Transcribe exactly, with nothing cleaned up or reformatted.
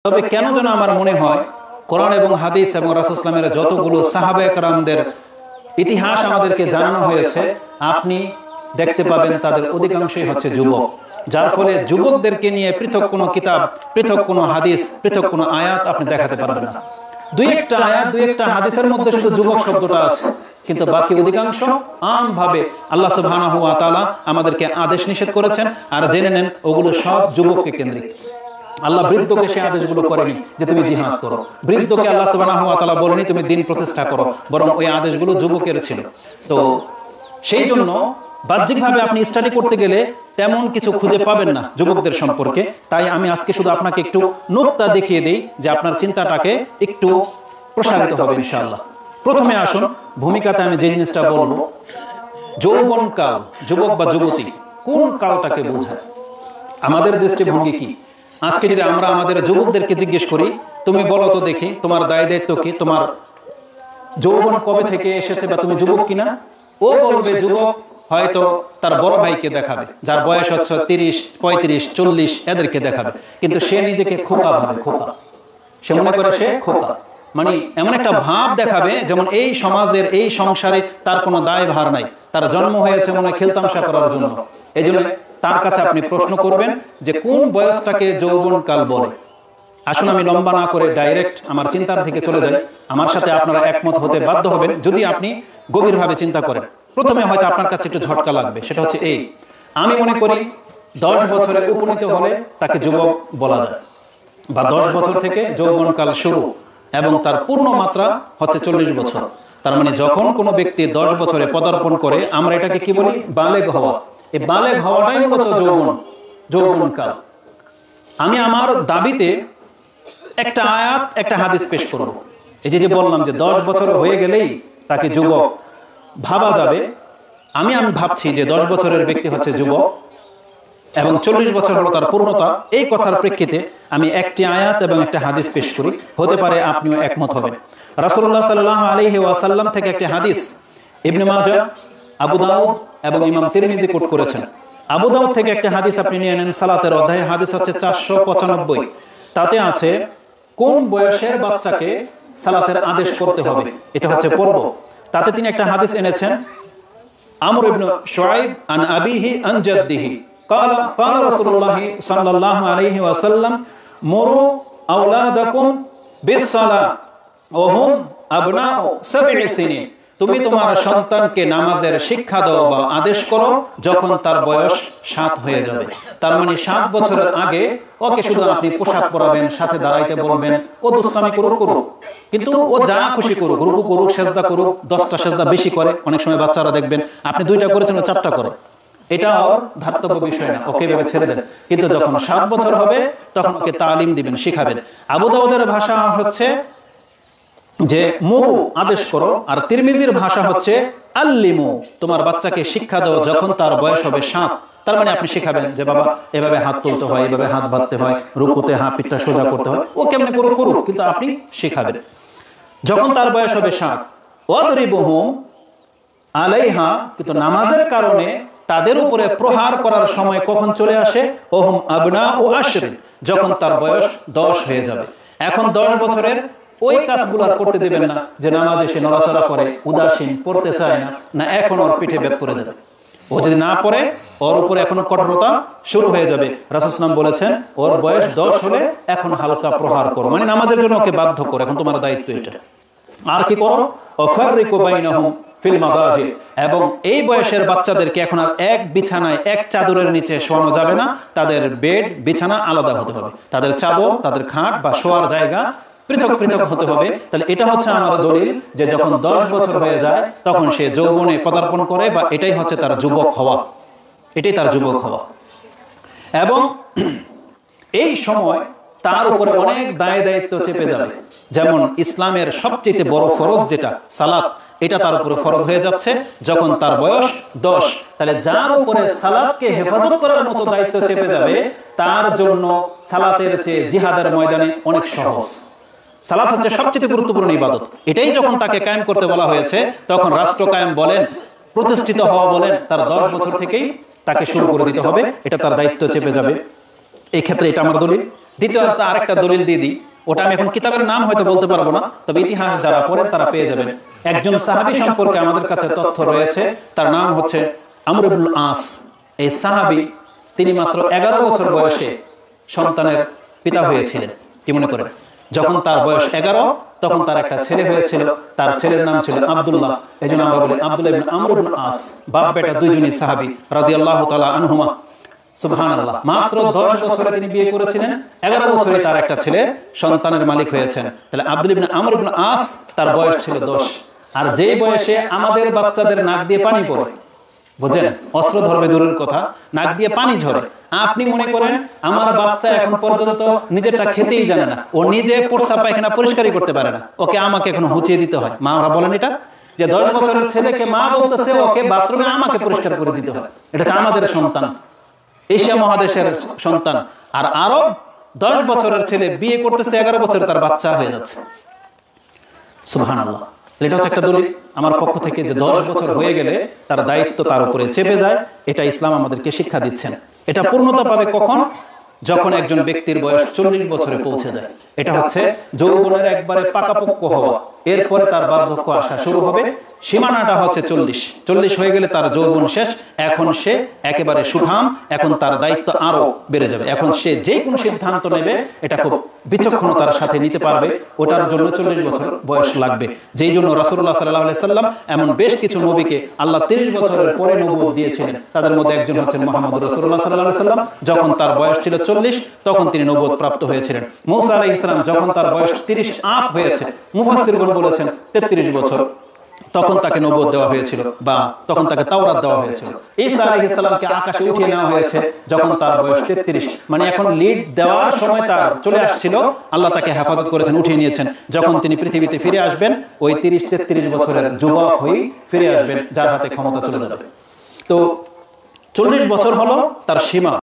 তবে কেন যেন আমার মনে হয় কোরআন এবং হাদিস এবং রাসূল সাল্লাল্লাহু আলাইহি ওয়াসাল্লামের যতগুলো সাহাবায়ে কেরামদের ইতিহাস আমাদেরকে জানানো হয়েছে, আপনি দেখতে পাবেন তাদের অধিকাংশই হচ্ছে যুবক। যার ফলে যুবকদেরকে নিয়ে পৃথক কোনো কিতাব, পৃথক কোনো হাদিস, পৃথক কোনো আয়াত আপনি দেখাতে পারবেন না। দুই একটা আয়াত, দুই একটা হাদিসের মধ্যে শুধু যুবক শব্দটা আছে, কিন্তু বাকি অধিকাংশ আমভাবে আল্লাহ সুবহানাহু ওয়া তাআলা আমাদেরকে আদেশ নিষেধ করেছেন। আর জেনে নেন ওগুলো সব যুবককে কেন্দ্রিক। আল্লাহ বৃদ্ধকে সে আদেশগুলো করেনি যে তুমি জিহাদ করো, বৃদ্ধকে আল্লাহ সুবহানাহু ওয়া তাআলা বলেনি তুমি দিন প্রতিষ্ঠা করো, বরং ওই আদেশগুলো যুবকের ছিল। তো সেই জন্য বাহ্যিকভাবে আপনি স্টাডি করতে গেলে তেমন কিছু খুঁজে পাবেন না যুবকদের সম্পর্কে। তাই আমি আজকে শুধু আপনাকে একটু নুকতা দেখিয়ে দেই যে আপনার চিন্তাটাকে একটু প্রসারিত হবে ইনশাআল্লাহ। প্রথমে আসুন, ভূমিকাতে আমি যে জিনিসটা বলবো, যৌবনকাল, যুবক বা যুবতী কোন কালটাকে বোঝায়, আমাদের দৃষ্টিভঙ্গি কি? আজকে যদি আমরা আমাদের যুবকদেরকে জিজ্ঞেস করি, তুমি বলো তো দেখি তোমার দায় দায়িত্ব কি, তোমার যৌবন কবে থেকে এসেছে বা তুমি যুবক কিনা? ও বলবে যুবক হয়তো তার বড় ভাইকে দেখাবে যার বয়স হচ্ছে তিরিশ, পঁয়ত্রিশ, চল্লিশ, এদেরকে দেখাবে, কিন্তু সে নিজেকে খোকা ভাবে, খোকা, সে মনে করে সে খোকা। মানে এমন একটা ভাব দেখাবে যেমন এই সমাজের, এই সংসারে তার কোনো দায় ভার নাই, তার জন্ম হয়েছে মনে হয় খেলতামশা করার জন্য। এই জন্য তার কাছে আপনি প্রশ্ন করবেন যে কোন বয়সটাকে যৌবনকাল বলে। আসুন আমি লম্বা না করে ডাইরেক্ট আমার চিন্তার দিকে চলে যাই। আমার সাথে আপনারা একমত হতে বাধ্য হবেন যদি আপনি গভীরভাবে চিন্তা করেন। প্রথমে হয়তো আপনার কাছে একটু ঝটকা লাগবে, সেটা হচ্ছে এই, আমি মনে করি দশ বছরে উপনীত হলে তাকে যুবক বলা যায়, বা দশ বছর থেকে যৌবনকাল শুরু এবং তার পূর্ণ মাত্রা হচ্ছে চল্লিশ বছর। তার মানে যখন কোনো ব্যক্তি দশ বছরে পদার্পণ করে, আমরা এটাকে কি বলি? বালেগ হওয়া। এই বালেগ হওয়াটাই মূলত যৌবন, যৌবনকাল। আমি আমার দাবিতে একটা আয়াত, একটা হাদিস পেশ করব। এই যে যে বললাম যে দশ বছর হয়ে গেলেই তাকে যুবক ভাবা যাবে, আমি আমি ভাবছি যে দশ বছরের ব্যক্তি হচ্ছে যুবক এবং চল্লিশ বছর হলো তার পূর্ণতা। এই কথার প্রেক্ষিতে আমি একটি আয়াত এবং একটা হাদিস পেশ করি, হতে পারে আপনিও একমত হবেন। রাসূলুল্লাহ সাল্লাল্লাহু আলাইহি ওয়াসাল্লাম থেকে একটি হাদিস ইবনে মাজাহ, আবু দাউদ এবং ইমাম তিরমিজি কোট করেছেন। আবু দাউদ থেকে একটা হাদিস আপনি নিয়ে নেন, সালাতের অধ্যায়ে হাদিস হচ্ছে চারশো পঁচানব্বই। তাতে আছে কোন বয়সের বাচ্চাকে সালাতের আদেশ করতে হবে, এটা হচ্ছে পর্ব। তাতে তিনি একটা হাদিস এনেছেন, আমর ইবনে শুআইব আন আবিহি আন জাদ্দিহি قال قال رسول الله صلى الله عليه وسلم مروا اولادكم بالصلاه وهم ابناء سبع سنين। তুমি তোমার সন্তানকে নামাজের শিক্ষা দাও বা আদেশ করো যখন তার বয়স সাত হয়ে যাবে। তার মানে সাত বছরের আগে ওকে শুধু আপনি পোশাক পরাবেন, সাথে দাঁড়াইতে বলবেন, ও দুষ্টামি করুক করুক, কিন্তু ও যা খুশি করুক, রুকু করুক, সেজদা করুক, দশটা সেজদা বেশি করে, অনেক সময় বাচ্চারা দেখবেন আপনি দুইটা করেছেন ও চারটা করে, এটা ওর ধার্তব্য বিষয় না, ওকে ভেবে ছেড়ে দেন। কিন্তু যখন সাত বছর হবে তখন ওকে তালিম দিবেন, শিখাবেন। আবু দাউদের ভাষা হচ্ছে যে মুরু, আদেশ করো, আর তিরমিজির ভাষা হচ্ছে আল্লিমু, তোমার বাচ্চাকে শিক্ষা দাও যখন তার বয়স হবে সাত। তার মানে আপনি শিখাবেন যে বাবা এভাবে হাত তুলতে হয়, এভাবে হাত বাঁধতে হয়, রুকুতে হাত পিঠটা সোজা করতে হয়, ও কেমনে করুক করুক, কিন্তু আপনি শিখাবেন। যখন তার বয়স হবে সাত, ওয়াদরিবুহুম আলাইহা, কিন্তু নামাজের কারণে তাদের উপরে প্রহার করার সময় কখন চলে আসে? ওহুম আবনা ও আশরিন, যখন তার বয়স দশ হয়ে যাবে। এখন দশ বছরের ওই কাজগুলো আর করতে দেবেন না যে নামাজে সে নড়াচড়া করে, উদাসীন, পড়তে চায় না, না এখন ওর পিঠে বেত পড়ে যাবে। ও যদি না পড়ে ওর উপরে এখনো কঠোরতা শুরু হয়ে যাবে। রাসূল সাল্লাল্লাহু আলাইহি ওয়াসাল্লাম বলেছেন ওর বয়স দশ হলে এখন হালকা প্রহার করো, মানে নামাজের জন্য ওকে বাধ্য করো, এখন তোমার দায়িত্ব এটা। আর কি করো? ওয়াফাররিকু বাইনাহুম ফিল মাদাজি, এবং এই বয়সের বাচ্চাদেরকে এখন আর এক বিছানায়, এক চাদরের নিচে শোয়ানো যাবে না, তাদের বেড, বিছানা আলাদা হতে হবে, তাদের চাদর, তাদের খাট বা শোয়ার জায়গা পৃথক পৃথক হতে হবে। তাহলে এটা হচ্ছে আমার দলিল যে যখন দশ বছর হয়ে যায় তখন সে যৌবনে পদার্পণ করে, বা এটাই হচ্ছে তার যুবক হওয়া, এটাই তার যুবক হওয়া। এবং এই সময় তার উপরে অনেক দায় দায়িত্ব চেপে যাবে, যেমন ইসলামের সবচেয়ে বড় ফরজ যেটা সালাত, এটা তার উপরে ফরজ হয়ে যাচ্ছে যখন তার বয়স দশ। তাহলে যার উপরে সালাতকে হেফাজত করার মতো দায়িত্ব চেপে যাবে, তার জন্য সালাতের চেয়ে জিহাদের ময়দানে অনেক সহজ। সালাত হচ্ছে সবচেয়ে গুরুত্বপূর্ণ ইবাদত, এটাই যখন তাকে কায়েম করতে বলা হয়েছে, তখন রাষ্ট্র কায়েম বলেন, প্রতিষ্ঠিত হওয়া বলেন, তার দশ বছর থেকেই তাকে শুরু করে দিতে হবে, এটা তার দায়িত্ব চেপে যাবে। এই ক্ষেত্রে এটা আমার দলিল। দ্বিতীয়ত আরেকটা দলিল দিয়ে দিই, ওটা আমি এখন কিতাবের নাম হয়তো বলতে পারবো না, তবে ইতিহাস যারা পড়েন তারা পেয়ে যাবেন। একজন সাহাবী সম্পর্কে আমাদের কাছে তথ্য রয়েছে, তার নাম হচ্ছে আমর ইবনুল আস। এই সাহাবী তিনি মাত্র এগারো বছর বয়সে সন্তানের পিতা হয়েছিলেন। কি মনে করেন? যখন তার বয়স এগারো তখন তার একটা ছেলে হয়েছিল, তার ছেলের নাম ছিল আব্দুল্লাহ। এই জন্য আমরা বলি আব্দুল্লাহ ইবনে আমর ইবনে আস। বাপ বেটা দুইজনই সাহাবী রাদিয়াল্লাহু তাআলা আনহুমা। সুবহানাল্লাহ। মাত্র দশ বছরে তিনি বিয়ে করেছিলেন, এগারো বছরে তার একটা ছেলে সন্তানের মালিক হয়েছেন। তাহলে আব্দুল্লাহ ইবনে আমর ইবনে আস তার বয়স ছিল দশ। আর যেই বয়সে আমাদের বাচ্চাদের নাক দিয়ে পানি পড়ে, বুঝেন, অস্ত্র ধরবে দূরের কথা, নাক দিয়ে পানি ঝরে। আপনি মনে করেন আমার বাচ্চা এখন পর্যন্ত নিজেরটা খেতেই জানে না, ও নিজে প্রস্রাব পায়খানা পরিষ্কারই করতে পারে না, ওকে আমাকে এখন হুঁচিয়ে দিতে হয়। মা আমরা বলেন এটা যে দশ বছরের ছেলেকে মা বলতেছে ওকে বাথরুমে আমাকে পরিষ্কার করে দিতে হয়। এটা হচ্ছে আমাদের সন্তান, এশিয়া মহাদেশের সন্তান। আর আরব দশ বছরের ছেলে বিয়ে করতেছে, এগারো বছর তার বাচ্চা হয়ে যাচ্ছে। সুবহানাল্লাহ। এটা হচ্ছে একটা দলিল আমার পক্ষ থেকে যে দশ বছর হয়ে গেলে তার দায়িত্ব তার উপরে চেপে যায়। এটা ইসলাম আমাদেরকে শিক্ষা দিচ্ছেন। এটা পূর্ণতা পাবে কখন? যখন একজন ব্যক্তির বয়স চল্লিশ বছরে পৌঁছে যায়। এটা হচ্ছে যৌবনের একবারে পাকাপোক্ত হওয়া, এরপরে তার বার্ধক্য আসা শুরু হবে। সীমানাটা হচ্ছে চল্লিশ। চল্লিশ হয়ে গেলে তার যৌবন শেষ, এখন সে একেবারে সুঠাম, এখন তার দায়িত্ব আরো বেড়ে যাবে। এখন সে যে কোনো সিদ্ধান্ত নেবে এটা খুব বিচক্ষণতার সাথে নিতে পারবে, ওটার জন্য চল্লিশ বছর বয়স লাগবে। যেই জন্য রাসূলুল্লাহ সাল্লাল্লাহু আলাইহি সাল্লাম এমন বেশ কিছু নবীকে আল্লাহ তিরিশ বছরের পরে নবুয়ত দিয়েছিলেন। তাদের মধ্যে একজন হচ্ছেন মুহাম্মদ রাসূলুল্লাহ সাল্লাল্লাহু আলাইহি সাল্লাম। যখন তার বয়স ছিল চল্লিশ তখন তিনি নবুয়ত প্রাপ্ত হয়েছিলেন। মূসা আলাইহিস সালাম যখন তার বয়স তিরিশ আপ হয়েছে, মুফাসসিরগণ বলেছেন তেত্রিশ বছর, তখন তাকে নবুয়ত দেওয়া হয়েছিল বা তখন তাকে তাওরাত দেওয়া হয়েছিল। ঈসা আলাইহিস সালামকে আকাশে উঠিয়ে নেওয়া হয়েছে যখন তার বয়স তেত্রিশ। মানে এখন লিড দেওয়ার সময় তার চলে আসছিল, আল্লাহ তাকে হেফাজত করেছেন, উঠিয়ে নিয়েছেন। যখন তিনি পৃথিবীতে ফিরে আসবেন ওই তিরিশ তেত্রিশ বছরের যুবক হয়েই ফিরে আসবেন, যার হাতে ক্ষমতা চলে যাবে। তো চল্লিশ বছর হলো তার সীমা।